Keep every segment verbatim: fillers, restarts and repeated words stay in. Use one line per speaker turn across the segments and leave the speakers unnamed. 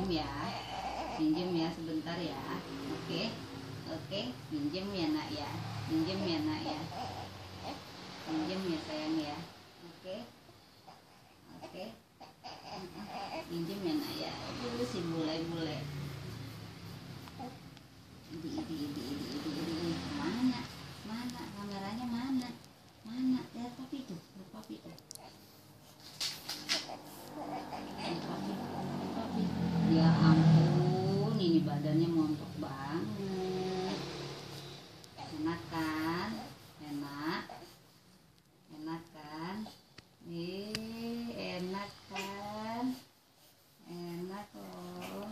ya, minjem ya sebentar ya. Oke, oke, minjem ya nak ya, minjem ya nak ya, minjem ya sayang ya. Oke, oke, minjem ya nak ya. Dulu si bule-bule. Idi, idi, idi, idi, idi, idi. Mana, mana kameranya mana, mana ya papi tuh, papi tuh. Ya ampun, ini badannya montok banget. Enak kan? Enak? Enak kan? Ih, enak kan? Enak loh.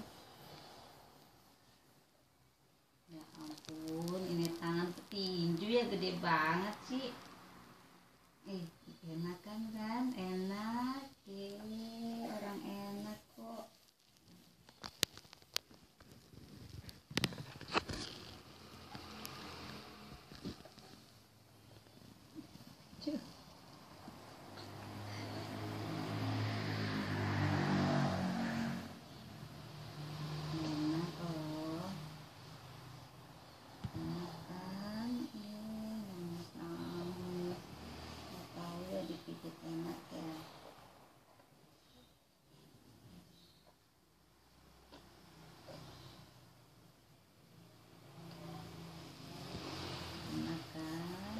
Ya ampun, ini tangan petinju ya gede banget sih. Eh, enak kan kan? Enak. Eh, orang enak kok. Cuh. Enak loh. Enak kan? Eh, nangis-nangis. Gak tahu ya dipijit enak ya. Enak kan?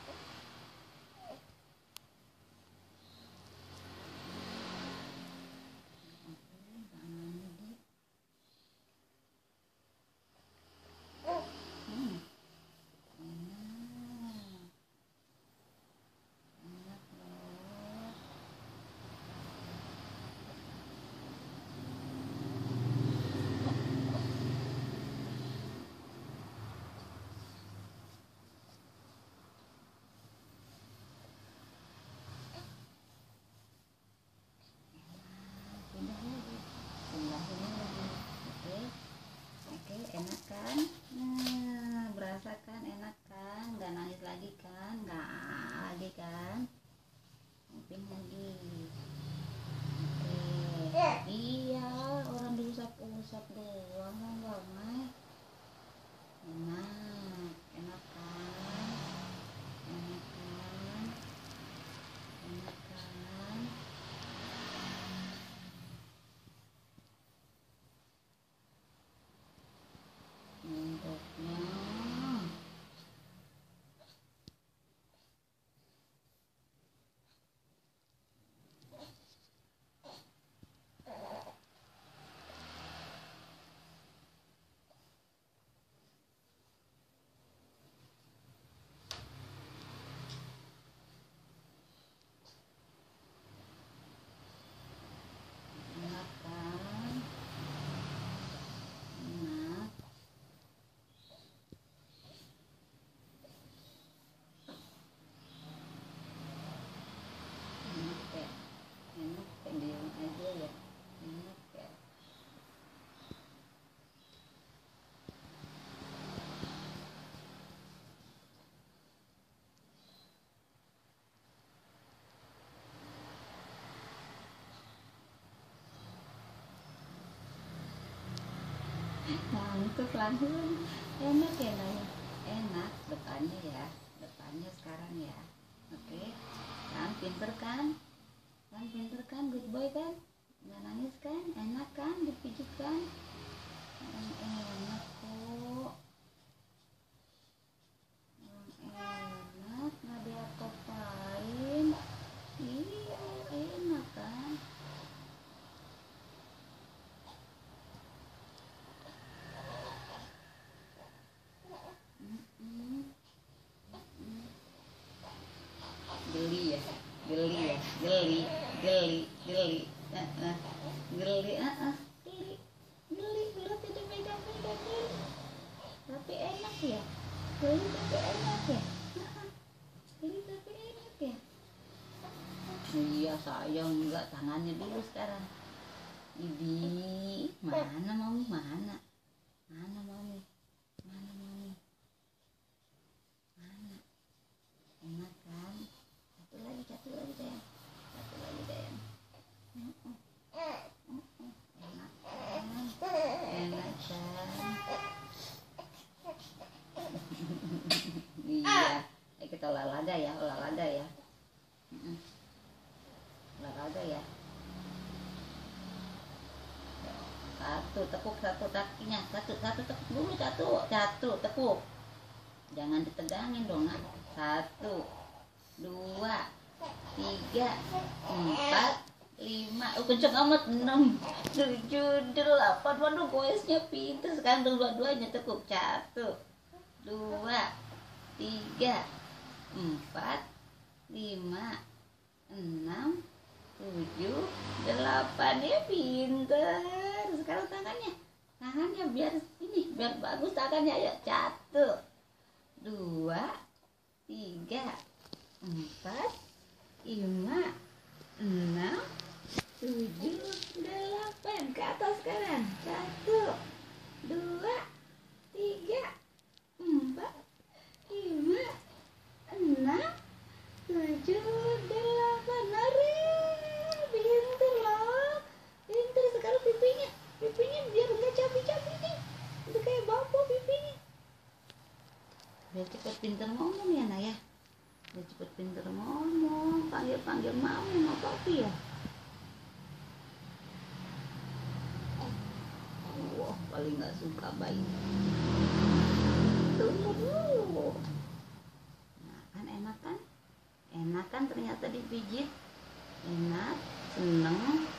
Oke, tangannya di. Hmm. Enak. Enak loh. Pindah lagi, pindah ini lagi. Oke, oke, enak kan? Nah, berasa kan? Enak kan? Nggak nangis lagi kan? Nggak lagi kan? Mungkin lagi. Oke, iya, orang diusap-usap doang, nggak mai. Enak, enak kan? Enak kan? Enak kan? Mantapnya. Enak kan? Enak. Enak ya. Enak ya, diam aja ya. Enak ya. Ngantuk langsung. Enak ya nanya. Enak depannya ya, depannya sekarang ya. Oke, kan pinter kan? Kan pinter kan, good boy kan? Nggak nangis kan? Enak kan? Dipijit kan? Orang enak kok. Orang enak, nggak diapa-apain. Iya, enak kan? Mm-mm. Mm-mm. Geli ya, geli ya, geli, geli, geli, uh, uh. Geli, ah, uh, uh. Geli, geli, berat itu pegang-pegang geli. Tapi enak ya, geli tapi enak ya, uh, geli tapi enak ya. Iya sayang, enggak, tangannya dulu sekarang. Idi, mana mami, mana, mana mami, mana mami, mana, enak kan? Satu lagi, satu lagi sayang, satu lagi sayang. Uh, uh. Uh, uh. Enak kan? tekuk satu kakinya, satu satu tekuk dulu, satu satu tekuk, jangan ditegangin dong nak. Satu, dua, tiga, empat, lima, oh kenceng amat, enam, tujuh, delapan. Waduh, goesnya pintar sekarang, dua-duanya tekuk. Satu, dua, tiga, empat, lima, enam, tujuh, delapan. Ya pinter. Sekarang tangannya, tangannya biar ini, biar bagus tangannya. Ya, satu, dua, tiga, empat, lima, enam, tujuh, delapan. Ke atas sekarang. Satu, dua, tiga, empat, lima, enam, tujuh, delapan. Hari, pinter loh, pinter. Sekarang pipinya, pipinya biar nggak cabi-cabi nih, udah kayak bapak pipinya. Biar cepet pinter ngomong ya nak ya, biar cepet pinter ngomong, panggil-panggil mami sama papi ya. Wah, paling nggak suka bayi. Tunggu dulu. Nah kan enak kan, enak kan ternyata dipijit, enak, seneng.